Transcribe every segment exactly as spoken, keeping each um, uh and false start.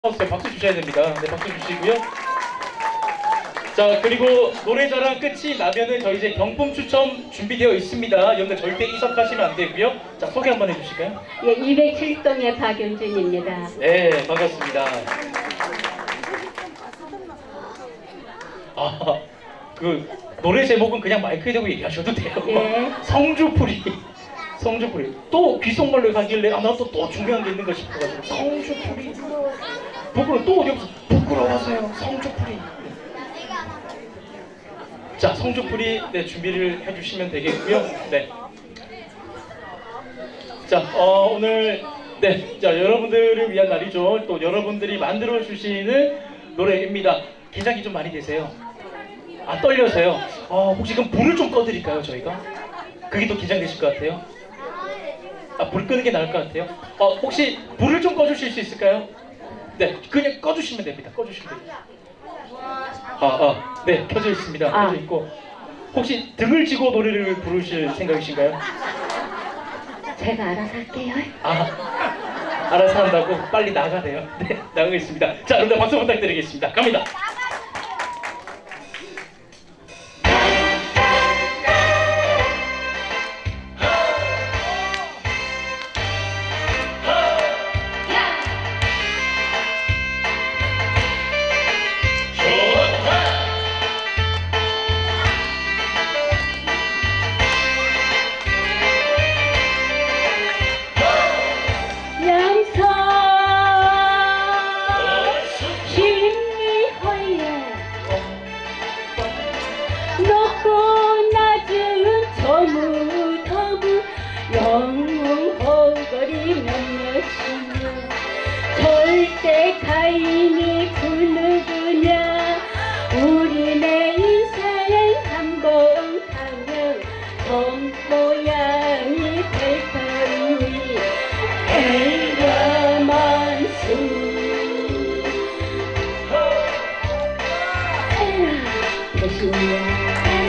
네, 박수 주셔야 됩니다. 네, 박수 주시고요. 자, 그리고 노래자랑 끝이 나면은 저희 이제 경품 추첨 준비되어 있습니다. 여러분들 절대 이석하시면 안 되고요. 자, 소개 한번 해주실까요? 예, 이백칠 동의 박윤준입니다. 네, 반갑습니다. 아, 그 노래 제목은 그냥 마이크에 대고 얘기하셔도 돼요. 예. 성주풀이. 성주풀이. 또 귓속말로 가길래 아, 나 또 또 중요한 게 있는가 싶어가지고 성주풀이. 부끄러워. 또 어디 없어. 부끄러워서요. 성주풀이. 자, 성주풀이 네, 준비를 해주시면 되겠고요. 네. 자, 어, 오늘 네, 자 여러분들을 위한 날이죠. 또 여러분들이 만들어 주시는 노래입니다. 긴장이 좀 많이 되세요? 아, 떨려서요. 어, 혹시 그럼 불을 좀 꺼드릴까요, 저희가? 그게 또 긴장되실 것 같아요. 아, 불 끄는 게 나을 것 같아요. 어, 혹시 불을 좀 꺼주실 수 있을까요? 네, 그냥 꺼주시면 됩니다. 꺼주시면 됩니다. 아, 아, 네, 켜져 있습니다. 아. 켜져 있고. 혹시 등을 쥐고 노래를 부르실 생각이신가요? 제가 알아서 할게요. 아, 알아서 한다고 빨리 나가래요. 네, 나가겠습니다. 자, 여러분들 박수 부탁드리겠습니다. 갑니다. 절대 가인이 그 누구냐 우리네 인생 한번 가면 전 모양이 될 터이니 애가만수 에라 대신이야.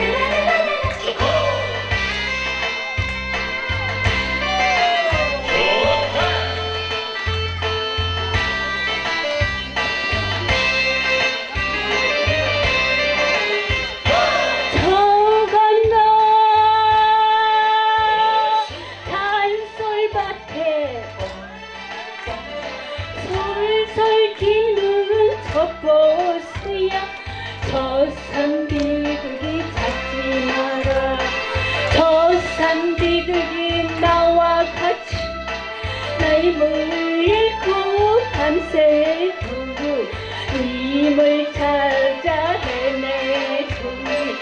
솔솔 기는 젖보스야 저 산 비둘기 찾지 마라 저 산 비둘기 나와 같이 날 물고 밤새 두고 님을 찾아 헤매고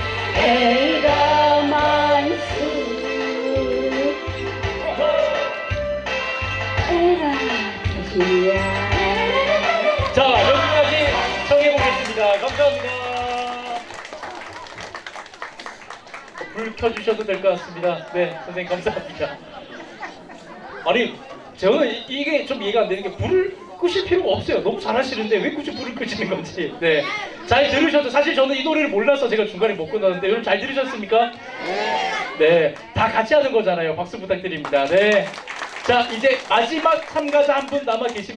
애가 만수 에라 대신이야. 자, 여기까지 청해보겠습니다. 감사합니다. 불 켜주셔도 될 것 같습니다. 네, 선생님 감사합니다. 아니, 저는 이- 이게 좀 이해가 안 되는 게 불을 끄실 필요가 없어요. 너무 잘하시는데 왜 굳이 불을 끄시는 건지. 네, 잘 들으셔도 사실 저는 이 노래를 몰라서 제가 중간에 못 끊었는데 여러분 잘 들으셨습니까? 네, 다 같이 하는 거잖아요. 박수 부탁드립니다. 네, 자 이제 마지막 참가자 한 분 남아 계십니다.